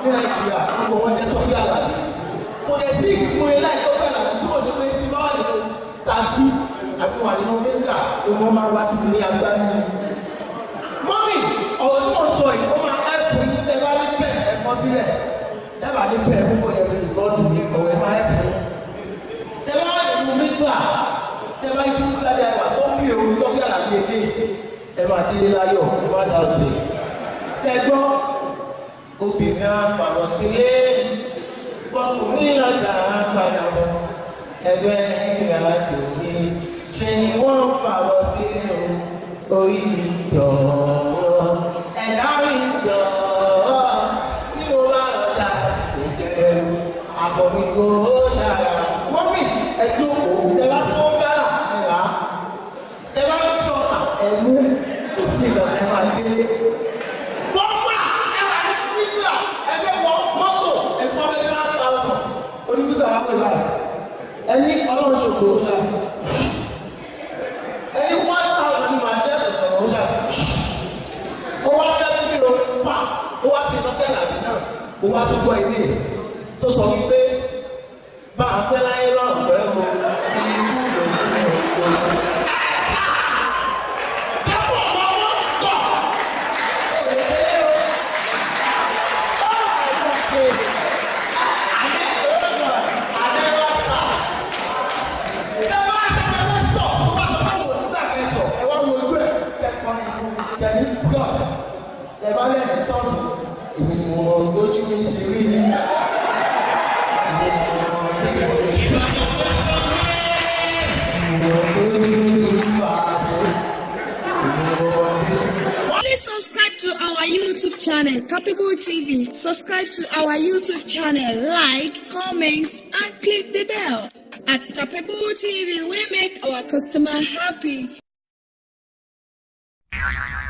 ní Nàìjíríà gbogbo wọn jẹ́ Tọ́pẹ́ Àlàbí kò dẹ̀ sí ìfúnni láì Tọ́pẹ́ Àlàbí bí wọ́n ṣe pé tí báwa nínú tàbí àbí wà nínú mẹ́ta ọmọ máa wá sí ilé agbára yìí. mọ́mì ọ̀rọ̀ tí wọ́n sọ yìí ó máa ẹ̀pù ní tẹ́lá ní pẹ̀ ẹ̀kọ́ sílẹ̀ dábàá ní pẹ̀ fún ẹ̀rọ ìgbọ́dún ní ọ̀wẹ́ máa ẹ̀pù. tẹ́lá wà nínú mẹ́ta tẹ́lá ìfún gbàdé àgbà tó ń bí òun Tọ́pẹ́ Àlàbí èké ẹ máa délé láyọ̀ ẹ má dá òde. tẹ́gbọ́n obìnrin àfàlọ́ sílé ọkùnrin ìrajà padà bọ̀ ẹgbẹ́ ìrìnàjò mi ṣe ni wọ́n fàwọ́ sílé orí ìjọ ẹ̀dá ìjọ tí mo bá lọ dá kò jẹ́ àbọ̀ mi kò dára. wọ́n fi ẹjọ́ òkú ẹ bá tó dára ẹ̀rá ẹ bá tó ọ̀tà ẹ̀mú kò sí ìgbà ẹ máa délé. bọ́pà ẹ wà ní nígbà ẹgbẹ́ wọ mọ́tò ẹ̀fọ́ bẹ́ẹ̀ máa ń ta ọ̀sán onígbà wà pẹ̀lú àrẹ ẹni ọlọ́run ṣòkò ó ṣá ẹni 1,000 ní màá ṣe ẹ̀sọ̀rọ̀ ó ṣá ó wá fẹ́ kí ló pa ó wá fi Tọ́pẹ́ Àlàbí náà ó wá tún gbọ́ ilé tó sọ wípé bá a fẹ́ láyé lọ́rùn pẹ́ o ní ikú lòdì ní òkú. Ẹ̀bá lẹ́yìn sọ́ọ̀nù èmi ni mo lójú mi ti rí Please subscribe to our YouTube channel, Capable TV. Subscribe to our YouTube channel, like, comment, and click the bell. At Capable TV, we make our customer happy.